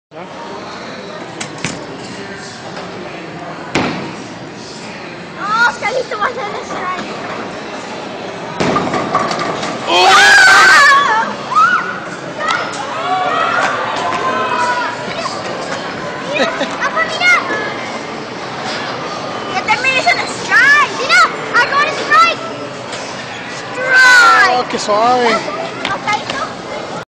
Oh, está listo para hacer el strike. Mira, que termines en strike. Mira, I got a strike. Strike. Oh, qué suave.